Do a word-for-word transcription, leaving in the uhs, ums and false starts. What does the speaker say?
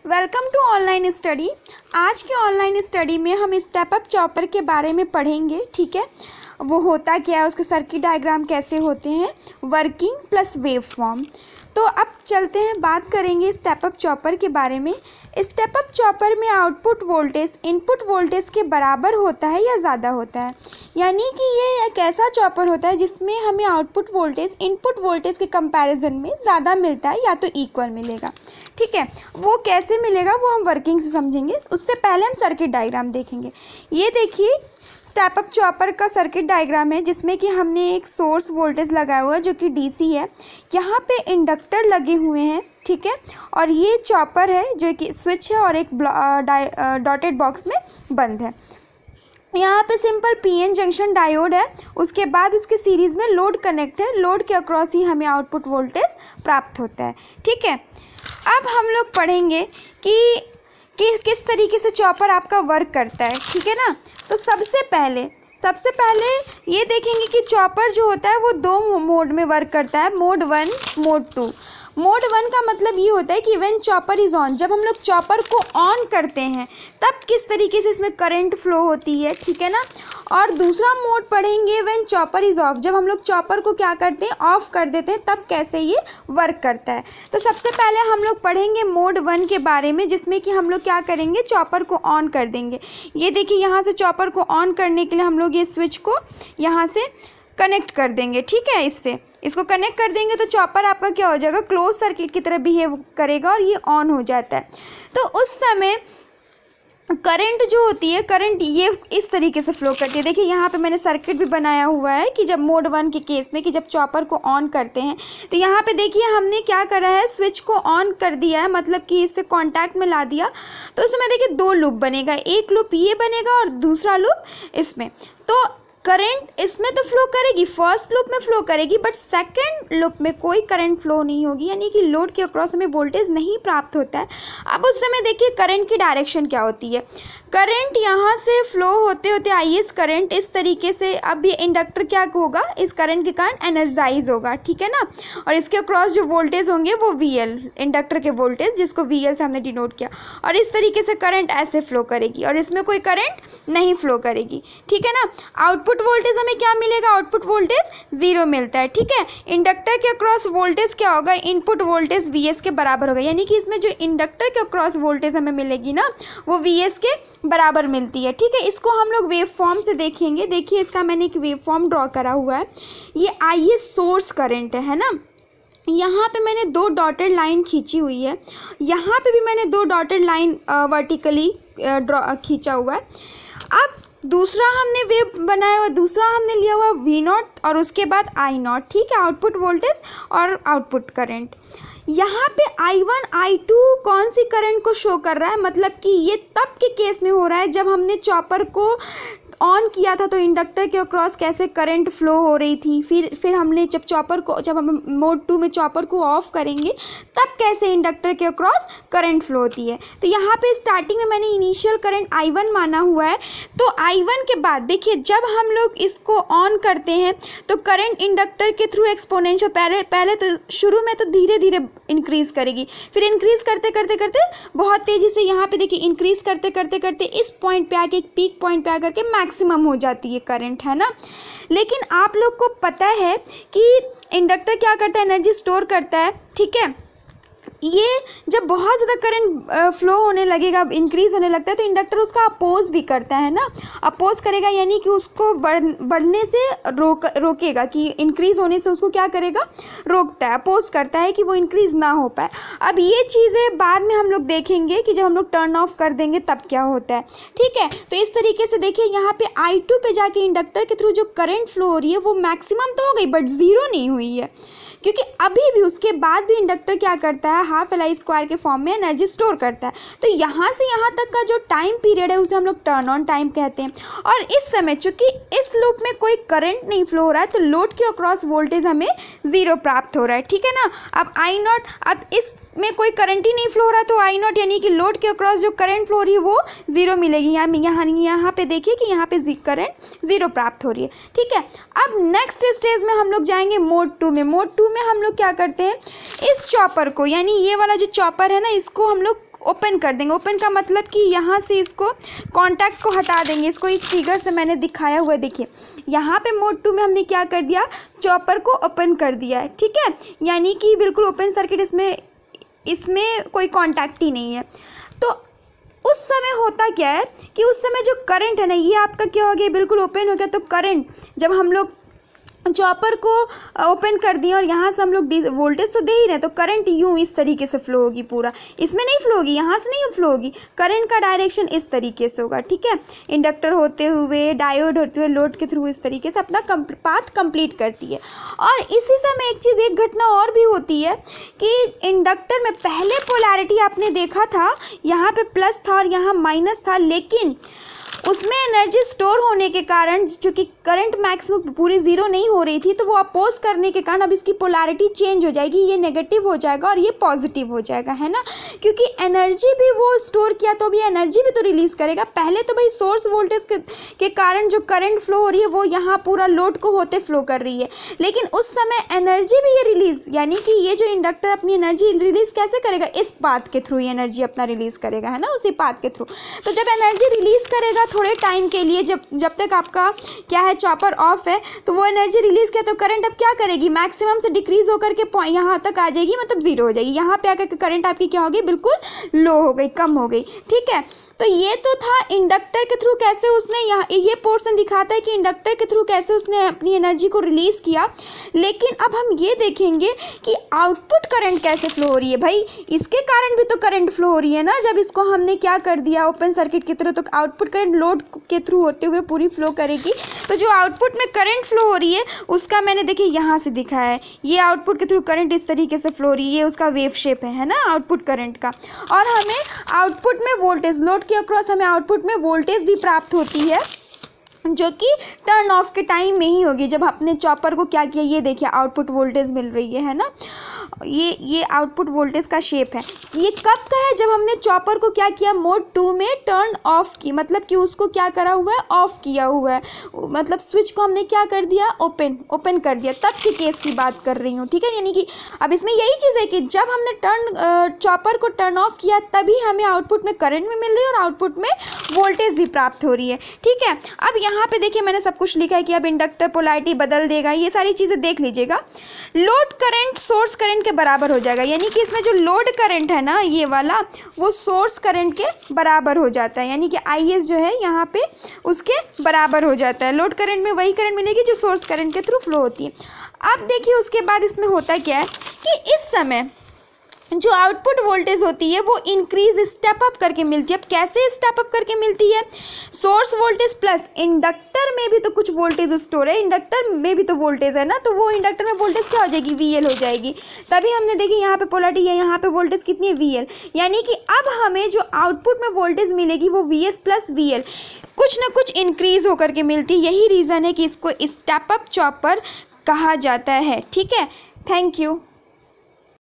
Welcome to online study. आज के online study में हम स्टेप अप चॉपर के बारे में पढ़ेंगे। ठीक है, वो होता क्या है, उसके सर्किट डायग्राम कैसे होते हैं, वर्किंग प्लस वेव फॉर्म। तो अब चलते हैं, बात करेंगे स्टेप अप चॉपर के बारे में। स्टेप अप चॉपर में आउटपुट वोल्टेज इनपुट वोल्टेज के बराबर होता है या ज़्यादा होता है, यानी कि ये एक ऐसा चॉपर होता है जिसमें हमें आउटपुट वोल्टेज इनपुट वोल्टेज के कंपैरिजन में ज़्यादा मिलता है या तो इक्वल मिलेगा। ठीक है, वो कैसे मिलेगा वो हम वर्किंग से समझेंगे। उससे पहले हम सर्किट डायग्राम देखेंगे। ये देखिए स्टेप अप चॉपर का सर्किट डायग्राम है, जिसमें कि हमने एक सोर्स वोल्टेज लगाया हुआ है जो कि डीसी है। यहाँ पे इंडक्टर लगे हुए हैं, ठीक है, और ये चॉपर है जो कि स्विच है और एक डॉटेड बॉक्स में बंद है। यहाँ पे सिंपल पीएन जंक्शन डायोड है, उसके बाद उसके सीरीज़ में लोड कनेक्ट है। लोड के अक्रॉस ही हमें आउटपुट वोल्टेज प्राप्त होता है। ठीक है, अब हम लोग पढ़ेंगे कि कि किस तरीके से चॉपर आपका वर्क करता है। ठीक है ना, तो सबसे पहले सबसे पहले ये देखेंगे कि चॉपर जो होता है वो दो मोड में वर्क करता है, mode one, mode two. Mode one का मतलब ये होता है कि व्हेन चॉपर इज़ ऑन, जब हम लोग चॉपर को ऑन करते हैं तब किस तरीके से इसमें करंट फ्लो होती है। ठीक है ना, और दूसरा मोड पढ़ेंगे व्हेन चॉपर इज़ ऑफ, जब हम लोग चॉपर को क्या करते हैं, ऑफ कर देते हैं, तब कैसे ये वर्क करता है। तो सबसे पहले हम लोग पढ़ेंगे मोड वन के बारे में, जिसमें कि हम लोग क्या करेंगे, चॉपर को ऑन कर देंगे। ये देखिए यहाँ से चॉपर को ऑन करने के लिए हम लोग ये स्विच को यहाँ से कनेक्ट कर देंगे। ठीक है, इससे इसको कनेक्ट कर देंगे तो चॉपर आपका क्या हो जाएगा, क्लोज सर्किट की तरह बिहेव करेगा और ये ऑन हो जाता है। तो उस समय करंट जो होती है, करंट ये इस तरीके से फ्लो करती है। देखिए यहाँ पे मैंने सर्किट भी बनाया हुआ है कि जब मोड वन के केस में कि जब चॉपर को ऑन करते हैं तो यहाँ पे देखिए हमने क्या करा है, स्विच को ऑन कर दिया है, मतलब कि इससे कांटेक्ट में ला दिया। तो उसमें देखिए दो लूप बनेगा, एक लूप ये बनेगा और दूसरा लूप इसमें। तो करंट इसमें तो फ्लो करेगी, फर्स्ट लूप में फ्लो करेगी, बट सेकंड लूप में कोई करंट फ्लो नहीं होगी, यानी कि लोड के अक्रॉस हमें वोल्टेज नहीं प्राप्त होता है। अब उस समय देखिए करंट की डायरेक्शन क्या होती है। करंट यहाँ से फ्लो होते होते आई एस करंट इस तरीके से, अब ये इंडक्टर क्या होगा, इस करंट के कारण एनर्जाइज होगा। ठीक है ना, और इसके अक्रॉस जो वोल्टेज होंगे वो वी एल, इंडक्टर के वोल्टेज जिसको वी एल से हमने डिनोट किया, और इस तरीके से करंट ऐसे फ्लो करेगी और इसमें कोई करंट नहीं फ्लो करेगी। ठीक है ना, आउटपुट वोल्टेज हमें क्या मिलेगा, आउटपुट वोल्टेज जीरो मिलता है। ठीक है, इंडक्टर के अक्रॉस वोल्टेज क्या होगा, इनपुट वोल्टेज वी एस के बराबर होगा, यानी कि इसमें जो इंडक्टर के अक्रॉस वोल्टेज हमें मिलेगी ना वो वी एस के बराबर मिलती है। ठीक है, इसको हम लोग वेव फॉर्म से देखेंगे। देखिए इसका मैंने एक वेव फॉर्म ड्रॉ करा हुआ है। ये आई एस सोर्स करंट है ना, यहाँ पे मैंने दो डॉटेड लाइन खींची हुई है, यहाँ पे भी मैंने दो डॉटेड लाइन वर्टिकली ड्रॉ खींचा हुआ है। अब दूसरा हमने वेव बनाया हुआ, दूसरा हमने लिया हुआ वी नॉट और उसके बाद आई नॉट। ठीक है, आउटपुट वोल्टेज और आउटपुट करंट। यहाँ पे आई वन आई टू कौन सी करंट को शो कर रहा है, मतलब कि ये तब के केस में हो रहा है जब हमने चॉपर को ऑन किया था तो इंडक्टर के अक्रॉस कैसे करंट फ्लो हो रही थी, फिर फिर हमने जब चॉपर को जब हम मोड टू में चॉपर को ऑफ करेंगे तब कैसे इंडक्टर के अक्रॉस करंट फ्लो होती है। तो यहाँ पे स्टार्टिंग में मैंने इनिशियल करंट आई वन माना हुआ है। तो आई वन के बाद देखिए जब हम लोग इसको ऑन करते हैं तो करंट इंडक्टर के थ्रू एक्सपोनेंशियल, पहले पहले तो शुरू में तो धीरे धीरे इंक्रीज़ करेगी, फिर इंक्रीज़ करते करते करते बहुत तेज़ी से यहाँ पे देखिए इंक्रीज़ करते करते करते इस पॉइंट पे आके, एक पीक पॉइंट पे आकर के मैक्सिमम हो जाती है करंट, है ना। लेकिन आप लोग को पता है कि इंडक्टर क्या करता है, एनर्जी स्टोर करता है। ठीक है, ये जब बहुत ज़्यादा करंट फ्लो होने लगेगा, इंक्रीज़ होने लगता है, तो इंडक्टर उसका अपोज भी करता है ना, अपोज करेगा, यानी कि उसको बढ़ बढ़ने से रोक रोकेगा, कि इंक्रीज़ होने से उसको क्या करेगा, रोकता है, अपोज करता है कि वो इंक्रीज़ ना हो पाए। अब ये चीज़ें बाद में हम लोग देखेंगे कि जब हम लोग टर्न ऑफ कर देंगे तब क्या होता है। ठीक है, तो इस तरीके से देखिए यहाँ पे आई टू पे जाके इंडक्टर के थ्रू जो करंट फ्लो हो रही है वो मैक्सिमम तो हो गई बट ज़ीरो नहीं हुई है, क्योंकि अभी भी उसके बाद भी इंडक्टर क्या करता है, हाफ एल आई स्क्वायर के फॉर्म में एनर्जी स्टोर करता है। तो यहाँ से यहाँ तक का जो टाइम पीरियड है उसे हम लोग टर्न ऑन टाइम कहते हैं। और इस समय चूंकि इस लूप में कोई करंट नहीं फ्लो हो रहा है तो लोड के अक्रॉस वोल्टेज हमें जीरो प्राप्त हो रहा है। ठीक है ना, अब आई नॉट, अब इसमें कोई करंट ही नहीं फ्लो हो रहा है तो आई नॉट यानी कि लोड के अक्रॉस जो करंट फ्लो हो रही है वो जीरो मिलेगी। यहाँ यहाँ यहाँ पे देखिए कि यहाँ पे करंट जीरो प्राप्त हो रही है। ठीक है, अब नेक्स्ट स्टेज में हम लोग जाएंगे मोड टू में। मोड टू में हम लोग क्या करते हैं, इस चॉपर को, यानी ये वाला जो चॉपर है ना, इसको हम लोग ओपन कर देंगे। ओपन का मतलब कि यहाँ से इसको कॉन्टैक्ट को हटा देंगे। इसको इस फिगर से मैंने दिखाया हुआ है, देखिए यहाँ पे मोड टू में हमने क्या कर दिया, चॉपर को ओपन कर दिया है, ठीक है, यानी कि बिल्कुल ओपन सर्किट, इसमें इसमें कोई कॉन्टैक्ट ही नहीं है। तो उस समय होता क्या है कि उस समय जो करंट है ना, ये आपका क्या हो गया, बिल्कुल ओपन हो गया। तो करंट जब हम लोग चॉपर को ओपन कर दिए और यहाँ से हम लोग वोल्टेज तो दे ही रहे हैं, तो करंट यूँ इस तरीके से फ्लो होगी, पूरा इसमें नहीं फ्लो होगी, यहाँ से नहीं फ्लो होगी, करंट का डायरेक्शन इस तरीके से होगा, ठीक है। इंडक्टर होते हुए, डायोड होते हुए, लोड के थ्रू इस तरीके से अपना पाथ कंप्लीट करती है। और इसी समय एक चीज़, एक घटना और भी होती है कि इंडक्टर में पहले पोलैरिटी आपने देखा था, यहाँ पे प्लस था और यहाँ माइनस था, लेकिन उसमें एनर्जी स्टोर होने के कारण, चूँकि करंट मैक्सिमम पूरी ज़ीरो नहीं हो रही थी, तो वो अपोज करने के कारण अब इसकी पोलैरिटी चेंज हो जाएगी, ये नेगेटिव हो जाएगा और ये पॉजिटिव हो जाएगा, है ना। क्योंकि एनर्जी भी वो स्टोर किया तो भी एनर्जी भी तो रिलीज़ करेगा। पहले तो भाई सोर्स वोल्टेज के, के कारण जो करंट फ्लो हो रही है वो यहाँ पूरा लोड को होते फ्लो कर रही है, लेकिन उस समय एनर्जी भी ये रिलीज़, यानी कि ये जो इंडक्टर अपनी एनर्जी रिलीज़ कैसे करेगा, इस पाथ के थ्रू ये एनर्जी अपना रिलीज़ करेगा, है ना, उसी पाथ के थ्रू। तो जब एनर्जी रिलीज़ करेगा थोड़े टाइम के लिए, जब जब तक आपका क्या है, चॉपर ऑफ है, तो वो एनर्जी रिलीज़ किया तो करंट अब क्या करेगी, मैक्सिमम से डिक्रीज होकर के यहाँ तक आ जाएगी, मतलब जीरो हो जाएगी। यहाँ पे आकर के करंट आपकी क्या होगी, बिल्कुल लो हो गई, कम हो गई, ठीक है। तो ये तो था इंडक्टर के थ्रू कैसे उसने, यहाँ ये पोर्शन दिखाता है कि इंडक्टर के थ्रू कैसे उसने अपनी एनर्जी को रिलीज़ किया। लेकिन अब हम ये देखेंगे कि आउटपुट करंट कैसे फ्लो हो रही है। भाई इसके कारण भी तो करंट फ्लो हो रही है ना, जब इसको हमने क्या कर दिया ओपन सर्किट की तरह, तो आउटपुट करंट लोड के थ्रू होते हुए पूरी फ्लो करेगी। तो जो आउटपुट में करंट फ्लो हो रही है उसका मैंने देखिए यहाँ से दिखाया है, ये आउटपुट के थ्रू करंट इस तरीके से फ्लो हो रही है, ये उसका वेव शेप है है ना आउटपुट करंट का। और हमें आउटपुट में वोल्टेज, लोड के अक्रॉस हमें आउटपुट में वोल्टेज भी प्राप्त होती है, जो कि टर्न ऑफ के टाइम में ही होगी, जब अपने चॉपर को क्या किया, ये देखिए आउटपुट वोल्टेज मिल रही है है ना, ये ये आउटपुट वोल्टेज का शेप है। ये कब का है, जब हमने चॉपर को क्या किया, मोड टू में टर्न ऑफ की, मतलब कि उसको क्या करा हुआ है, ऑफ किया हुआ है, मतलब स्विच को हमने क्या कर दिया, ओपन ओपन कर दिया, तब के केस की बात कर रही हूँ, ठीक है। यानी कि अब इसमें यही चीज़ है कि जब हमने टर्न चॉपर को टर्न ऑफ किया तभी हमें आउटपुट में करंट भी मिल रही है और आउटपुट में वोल्टेज भी प्राप्त हो रही है, ठीक है। अब यहाँ पे देखिए मैंने सब कुछ लिखा है कि अब इंडक्टर पोलैरिटी बदल देगा, ये सारी चीज़ें देख लीजिएगा। लोड करंट सोर्स करंट के बराबर हो जाएगा, यानी कि इसमें जो लोड करंट है ना ये वाला, वो सोर्स करंट के बराबर हो जाता है, यानी कि आई एस जो है यहाँ पे उसके बराबर हो जाता है। लोड करंट में वही करंट मिलेगी जो सोर्स करंट के थ्रू फ्लो होती है। अब देखिए उसके बाद इसमें होता क्या है कि इस समय जो आउटपुट वोल्टेज होती है वो इंक्रीज स्टेप अप करके मिलती है। अब कैसे स्टेप अप करके मिलती है, सोर्स वोल्टेज प्लस इंडक्टर में भी तो कुछ वोल्टेज स्टोर है, इंडक्टर में भी तो वोल्टेज है ना, तो वो इंडक्टर में वोल्टेज क्या हो जाएगी, वी एल हो जाएगी। तभी हमने देखी यहाँ पे पोलैरिटी है, यहाँ पे वोल्टेज कितनी है, वी एल, यानी कि अब हमें जो आउटपुट में वोल्टेज मिलेगी वो V S plus V L कुछ ना कुछ इंक्रीज होकर के मिलती है। यही रीज़न है कि इसको स्टेप अप चॉपर कहा जाता है, ठीक है। Thank you.